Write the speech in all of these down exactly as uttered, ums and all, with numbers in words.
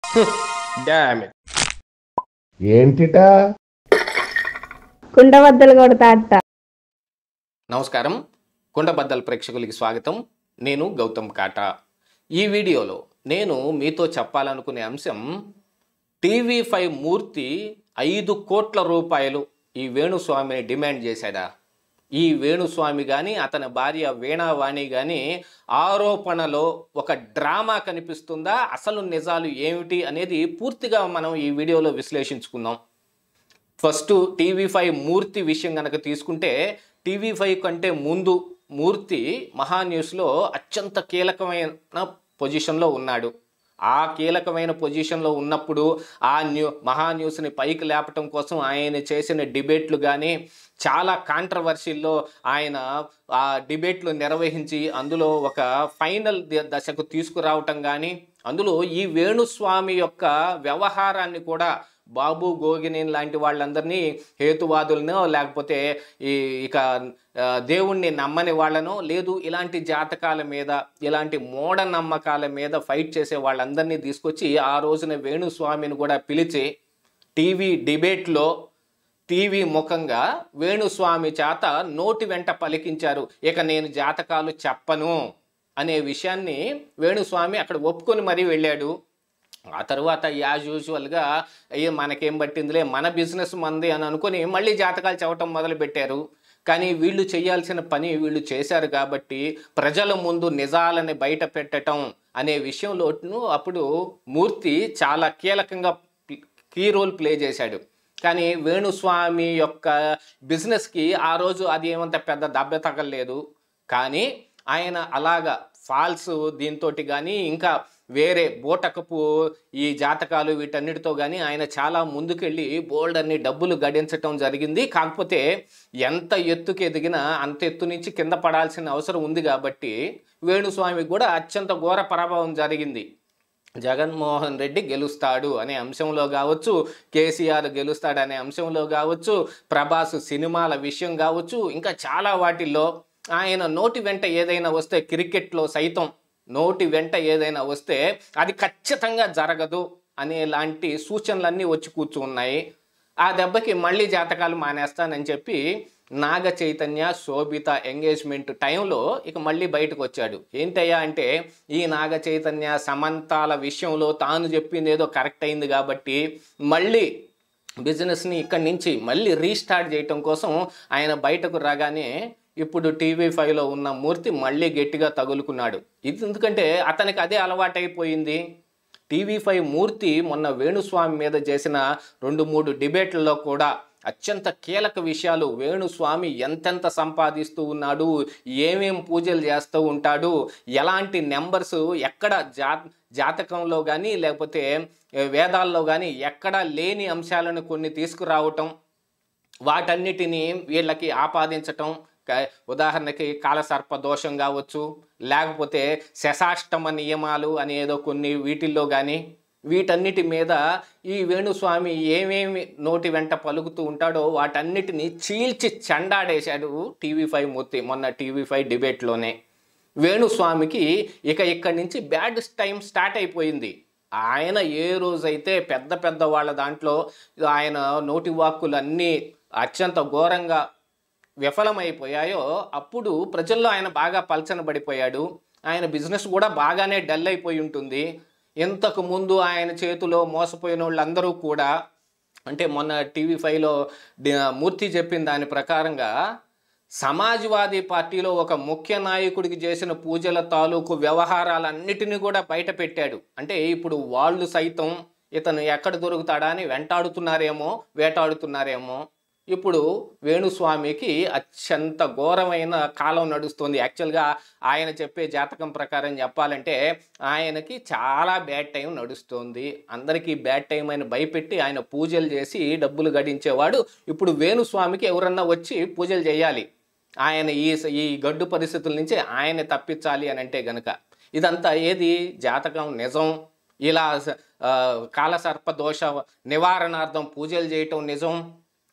Damn it. ఏంటిటా కుండబద్దలు కొడతా అట్ట. నమస్కారం, కుండబద్దల ప్రేక్షకులకి స్వాగతం. నేను గౌతమ్ కాటా. ఈ వీడియోలో నేను మీతో చెప్పాలనుకునే అంశం, టీవీ ఫైవ్ మూర్తి ఐదు కోట్ల రూపాయలు ఈ వేణుస్వామిని డిమాండ్ చేశాడా? ఈ వేణుస్వామి కానీ అతని భార్య వీణావాణి కానీ ఆరోపణలో ఒక డ్రామా కనిపిస్తుందా, అసలు నిజాలు ఏమిటి అనేది పూర్తిగా మనం ఈ వీడియోలో విశ్లేషించుకుందాం. ఫస్ట్ టీవీ ఫైవ్ మూర్తి విషయం కనుక తీసుకుంటే, టీవీ ఫైవ్ కంటే ముందు మూర్తి మహాన్యూస్లో అత్యంత కీలకమైన పొజిషన్లో ఉన్నాడు. ఆ కీలకమైన పొజిషన్లో ఉన్నప్పుడు ఆ న్యూ మహాన్యూస్ని పైకి లేపటం కోసం ఆయన చేసిన డిబేట్లు కానీ, చాలా కాంట్రవర్సీల్లో ఆయన ఆ డిబేట్లు నిర్వహించి అందులో ఒక ఫైనల్ దశకు తీసుకురావటం కానీ, అందులో ఈ వేణుస్వామి యొక్క వ్యవహారాన్ని కూడా బాబు గోగిని లాంటి వాళ్ళందరినీ హేతువాదులనో, లేకపోతే ఈ ఇక దేవుణ్ణి నమ్మని వాళ్ళనో, లేదు ఇలాంటి జాతకాల మీద, ఇలాంటి మూఢనమ్మకాల మీద ఫైట్ చేసే వాళ్ళందరినీ తీసుకొచ్చి ఆ రోజున వేణుస్వామిని కూడా పిలిచి టీవీ డిబేట్లో టీవీ ముఖంగా వేణుస్వామి చేత నోటి వెంట పలికించారు. ఇక నేను జాతకాలు చెప్పను అనే విషయాన్ని వేణుస్వామి అక్కడ ఒప్పుకొని మరీ వెళ్ళాడు. ఆ తర్వాత యాజ్ యూజువల్గా అయ్యే మనకేం పట్టిందిలే, మన బిజినెస్ మంది అని అనుకుని మళ్ళీ జాతకాలు చెప్పటం మొదలుపెట్టారు. కానీ వీళ్ళు చేయాల్సిన పని వీళ్ళు చేశారు కాబట్టి ప్రజల ముందు నిజాలని బయట పెట్టడం అనే విషయంలో అప్పుడు మూర్తి చాలా కీలకంగా కీ రోల్ ప్లే చేశాడు. కానీ వేణుస్వామి యొక్క బిజినెస్కి ఆ రోజు అది ఏమంత పెద్ద దెబ్బ తగలలేదు. కానీ ఆయన అలాగా ఫాల్స్ దీంతో కానీ, ఇంకా వేరే బోటకపు ఈ జాతకాలు వీటన్నిటితో కానీ ఆయన చాలా ముందుకెళ్ళి బోల్డ్ అన్ని డబ్బులు గడించటం జరిగింది. కాకపోతే ఎంత ఎత్తుకు ఎదిగినా అంత ఎత్తు నుంచి కింద పడాల్సిన అవసరం ఉంది కాబట్టి వేణుస్వామికి కూడా అత్యంత ఘోర ప్రభావం జరిగింది. జగన్మోహన్ రెడ్డి గెలుస్తాడు అనే అంశంలో కావచ్చు, కేసీఆర్ గెలుస్తాడు అనే అంశంలో కావచ్చు, ప్రభాస్ సినిమాల విషయం కావచ్చు, ఇంకా చాలా వాటిల్లో ఆయన నోటి వెంట ఏదైనా వస్తే, క్రికెట్లో సైతం నోటి వెంట ఏదైనా వస్తే అది ఖచ్చితంగా జరగదు అనేలాంటి సూచనలన్నీ వచ్చి కూర్చున్నాయి. ఆ దెబ్బకి మళ్ళీ జాతకాలు మానేస్తానని చెప్పి నాగ చైతన్య శోభిత ఎంగేజ్మెంట్ టైంలో ఇక మళ్ళీ బయటకు వచ్చాడు. ఏంటయ్యా అంటే, ఈ నాగ చైతన్య సమంతాల విషయంలో తాను చెప్పింది ఏదో కరెక్ట్ అయింది కాబట్టి మళ్ళీ బిజినెస్ని ఇక్కడి నుంచి మళ్ళీ రీస్టార్ట్ చేయటం కోసం ఆయన బయటకు రాగానే ఇప్పుడు టీవీ ఫైవ్లో ఉన్న మూర్తి మళ్ళీ గట్టిగా తగులుకున్నాడు. ఇది ఎందుకంటే అతనికి అదే అలవాటైపోయింది. టీవీ ఫైవ్ మూర్తి మొన్న వేణుస్వామి మీద చేసిన రెండు మూడు డిబేట్లలో కూడా అత్యంత కీలక విషయాలు, వేణుస్వామి ఎంతెంత సంపాదిస్తూ ఉన్నాడు, ఏమేం పూజలు చేస్తూ ఉంటాడు, ఎలాంటి నెంబర్స్ ఎక్కడ జా జాతకంలో కానీ లేకపోతే వేదాల్లో కానీ ఎక్కడా లేని అంశాలను కొన్ని తీసుకురావటం, వాటన్నిటినీ వీళ్ళకి ఆపాదించటం. ఉదాహరణకి కాలసర్ప దోషం కావచ్చు, లేకపోతే శశాష్టమ నియమాలు అనేదో కొన్ని వీటిల్లో కానీ, వీటన్నిటి మీద ఈ వేణుస్వామి ఏమేమి నోటి వెంట పలుకుతూ ఉంటాడో వాటన్నిటిని చీల్చి చెండాడేశాడు టీవీ ఫైవ్ మూర్తి మొన్న టీవీ ఫైవ్ డిబేట్లోనే. వేణుస్వామికి ఇక ఇక్కడి నుంచి బ్యాడ్ టైం స్టార్ట్ అయిపోయింది. ఆయన ఏ రోజైతే పెద్ద పెద్ద వాళ్ళ దాంట్లో ఆయన నోటి వాక్కులు అన్నీ అత్యంత ఘోరంగా విఫలమైపోయాయో అప్పుడు ప్రజల్లో ఆయన బాగా పలచనబడిపోయాడు. ఆయన బిజినెస్ కూడా బాగానే డల్ అయిపోయి ఉంటుంది. ఇంతకు ముందు ఆయన చేతిలో మోసపోయిన వాళ్ళందరూ కూడా, అంటే మొన్న టీవీ ఫైవ్లో మూర్తి చెప్పిన దాని ప్రకారంగా సమాజ్వాదీ పార్టీలో ఒక ముఖ్య నాయకుడికి చేసిన పూజల తాలూకు వ్యవహారాలన్నిటినీ కూడా బయట పెట్టాడు. అంటే ఇప్పుడు వాళ్ళు సైతం ఇతను ఎక్కడ దొరుకుతాడా అని వెంటాడుతున్నారేమో, వేటాడుతున్నారేమో. ఇప్పుడు వేణుస్వామికి అత్యంత ఘోరమైన కాలం నడుస్తుంది. యాక్చువల్గా ఆయన చెప్పే జాతకం ప్రకారం చెప్పాలంటే ఆయనకి చాలా బ్యాడ్ టైం నడుస్తుంది. అందరికీ బ్యాడ్ టైం అని భయపెట్టి ఆయన పూజలు చేసి డబ్బులు గడించేవాడు. ఇప్పుడు వేణుస్వామికి ఎవరన్నా వచ్చి పూజలు చేయాలి, ఆయన ఈ ఈ గడ్డు పరిస్థితుల నుంచి ఆయన తప్పించాలి అని అంటే గనక ఇదంతా ఏది జాతకం నిజం, ఇలా కాలసర్ప దోష నివారణార్థం పూజలు చేయటం నిజం,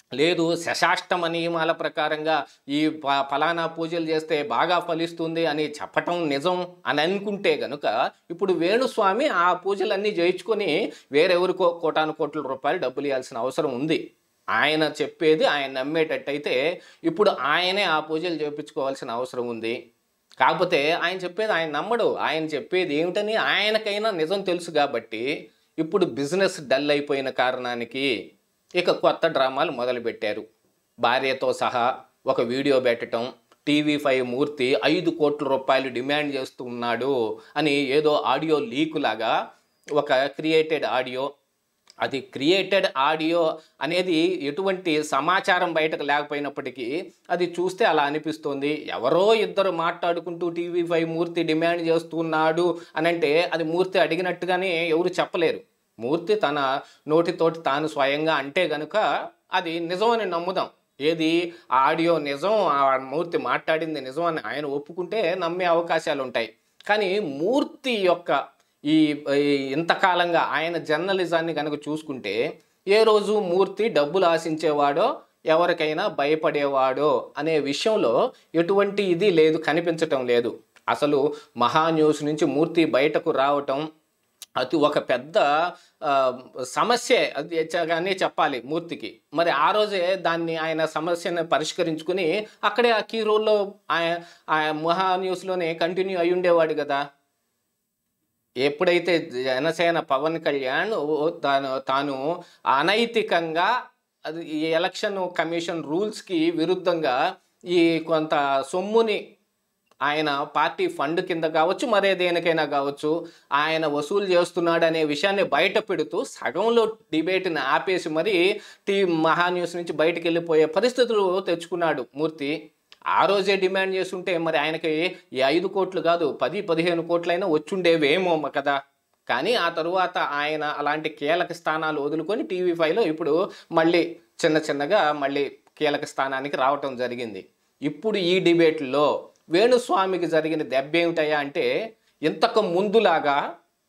లేదు శశాష్టమ నియమాల ప్రకారంగా ఈ ప ఫలానా పూజలు చేస్తే బాగా ఫలిస్తుంది అని చెప్పటం నిజం అని అనుకుంటే గనుక ఇప్పుడు వేణుస్వామి ఆ పూజలన్నీ చేయించుకొని వేరెవరికో కోటాను కోట్ల రూపాయలు డబ్బులు ఇవ్వాల్సిన అవసరం ఉంది. ఆయన చెప్పేది ఆయన నమ్మేటట్టయితే ఇప్పుడు ఆయనే ఆ పూజలు చేయించుకోవాల్సిన అవసరం ఉంది. కాకపోతే ఆయన చెప్పేది ఆయన నమ్మడు. ఆయన చెప్పేది ఏమిటని ఆయనకైనా నిజం తెలుసు కాబట్టి ఇప్పుడు బిజినెస్ డల్ అయిపోయిన కారణానికి ఇక కొత్త డ్రామాలు మొదలుపెట్టారు. భార్యతో సహా ఒక వీడియో పెట్టడం, టీవీ ఫైవ్ మూర్తి ఐదు కోట్ల రూపాయలు డిమాండ్ చేస్తూ ఉన్నాడు అని ఏదో ఆడియో లీక్ లాగా ఒక క్రియేటెడ్ ఆడియో. అది క్రియేటెడ్ ఆడియో అనేది ఎటువంటి సమాచారం బయటకు లేకపోయినప్పటికీ అది చూస్తే అలా అనిపిస్తుంది. ఎవరో ఇద్దరు మాట్లాడుకుంటూ టీవీ ఫైవ్ మూర్తి డిమాండ్ చేస్తున్నాడు అని అంటే అది మూర్తి అడిగినట్టుగానే ఎవరు చెప్పలేరు. మూర్తి తన నోటితోటి తాను స్వయంగా అంటే గనుక అది నిజమని నమ్ముదాం. ఏది ఆడియో నిజం, ఆ మూర్తి మాట్లాడింది నిజం అని ఆయన ఒప్పుకుంటే నమ్మే అవకాశాలు ఉంటాయి. కానీ మూర్తి యొక్క ఈ ఇంతకాలంగా ఆయన జర్నలిజాన్ని కనుక చూసుకుంటే ఏ రోజు మూర్తి డబ్బులు ఆశించేవాడో ఎవరికైనా భయపడేవాడో అనే విషయంలో ఎటువంటి ఇది లేదు, కనిపించటం లేదు. అసలు మహా న్యూస్ నుంచి మూర్తి బయటకు రావటం అది ఒక పెద్ద సమస్యే అది కానీ చెప్పాలి మూర్తికి. మరి ఆ రోజే దాన్ని ఆయన సమస్యను పరిష్కరించుకుని అక్కడే ఆ కీ రోల్లో ఆయన మహా న్యూస్లోనే కంటిన్యూ అయి ఉండేవాడు కదా. ఎప్పుడైతే జనసేన పవన్ కళ్యాణ్ తాను తాను అనైతికంగా అది ఈ ఎలక్షన్ కమిషన్ రూల్స్కి విరుద్ధంగా ఈ కొంత సొమ్ముని ఆయన పార్టీ ఫండ్ కింద కావచ్చు మరే దేనికైనా కావచ్చు ఆయన వసూలు చేస్తున్నాడు అనే విషయాన్ని బయట పెడుతూ సగంలో డిబేట్ని ఆపేసి మరి టీ మహా న్యూస్ నుంచి బయటకు వెళ్ళిపోయే పరిస్థితులు తెచ్చుకున్నాడు మూర్తి. ఆ రోజే డిమాండ్ చేస్తుంటే మరి ఆయనకి ఈ ఐదు కోట్లు కాదు పది పదిహేను కోట్లైనా వచ్చుండేవేమో కదా. కానీ ఆ తరువాత ఆయన అలాంటి కీలక స్థానాలు వదులుకొని టీవీ ఫైవ్లో ఇప్పుడు మళ్ళీ చిన్న చిన్నగా మళ్ళీ కీలక స్థానానికి రావటం జరిగింది. ఇప్పుడు ఈ డిబేట్లో వేణుస్వామికి జరిగిన దెబ్బ ఏమిటయ్యా అంటే ఇంతకు ముందులాగా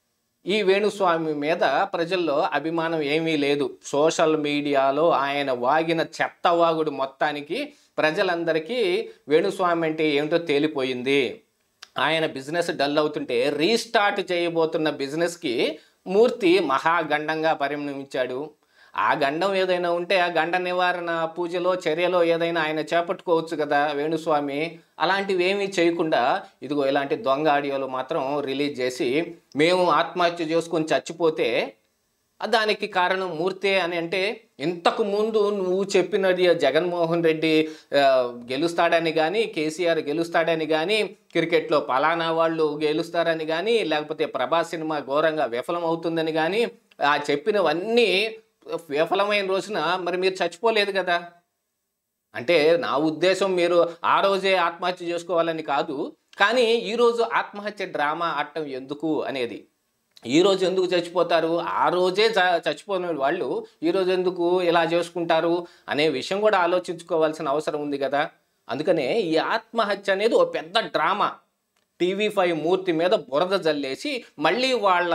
ఈ వేణుస్వామి మీద ప్రజల్లో అభిమానం ఏమీ లేదు. సోషల్ మీడియాలో ఆయన వాగిన చెత్తవాగుడు మొత్తానికి ప్రజలందరికీ వేణుస్వామి అంటే ఏమిటో తేలిపోయింది. ఆయన బిజినెస్ డల్ అవుతుంటే రీస్టార్ట్ చేయబోతున్న బిజినెస్కి మూర్తి మహాగండంగా పరిణమించాడు. ఆ గండం ఏదైనా ఉంటే ఆ గండ నివారణ పూజలో చర్యలో ఏదైనా ఆయన చేపట్టుకోవచ్చు కదా వేణుస్వామి. అలాంటివి ఏమీ చేయకుండా ఇదిగో ఇలాంటి దొంగ ఆడియోలు మాత్రం రిలీజ్ చేసి మేము ఆత్మహత్య చేసుకొని చచ్చిపోతే దానికి కారణం మూర్తే అని అంటే ఇంతకు ముందు నువ్వు చెప్పినది జగన్మోహన్ రెడ్డి గెలుస్తాడని కానీ కేసీఆర్ గెలుస్తాడని కానీ క్రికెట్లో పలానా వాళ్ళు గెలుస్తారని కానీ లేకపోతే ప్రభాస్ సినిమా ఘోరంగా విఫలం అవుతుందని కానీ ఆ చెప్పినవన్నీ విఫలమైన రోజున మరి మీరు చచ్చిపోలేదు కదా. అంటే నా ఉద్దేశం మీరు ఆ రోజే ఆత్మహత్య చేసుకోవాలని కాదు, కానీ ఈరోజు ఆత్మహత్య డ్రామా ఆడటం ఎందుకు అనేది. ఈరోజు ఎందుకు చచ్చిపోతారు, ఆ రోజే చ చచ్చిపోయిన వాళ్ళు ఈరోజు ఎందుకు ఇలా చేసుకుంటారు అనే విషయం కూడా ఆలోచించుకోవాల్సిన అవసరం ఉంది కదా. అందుకనే ఈ ఆత్మహత్య అనేది ఒక పెద్ద డ్రామా. టీవీ ఫైవ్ మూర్తి మీద బురద జల్లేసి మళ్ళీ వాళ్ళ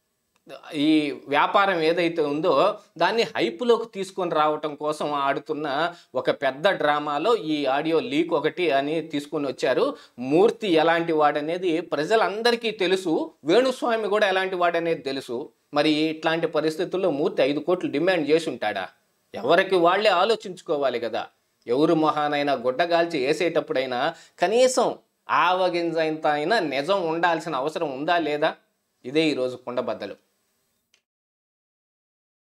ఈ వ్యాపారం ఏదైతే ఉందో దాన్ని హైప్లోకి తీసుకొని రావటం కోసం ఆడుతున్న ఒక పెద్ద డ్రామాలో ఈ ఆడియో లీక్ ఒకటి అని తీసుకొని వచ్చారు. మూర్తి ఎలాంటి వాడనేది ప్రజలందరికీ తెలుసు, వేణుస్వామి కూడా ఎలాంటి వాడనేది తెలుసు. మరి ఇట్లాంటి పరిస్థితుల్లో మూర్తి ఐదు కోట్లు డిమాండ్ చేసి ఉంటాడా? ఎవరికి వాళ్ళే ఆలోచించుకోవాలి కదా. ఎవరు మొహానైనా గుడ్డగాల్చి వేసేటప్పుడైనా కనీసం ఆవగింజంత అయినా నిజం ఉండాల్సిన అవసరం ఉందా లేదా? ఇదే ఈరోజు కుండబద్దలు.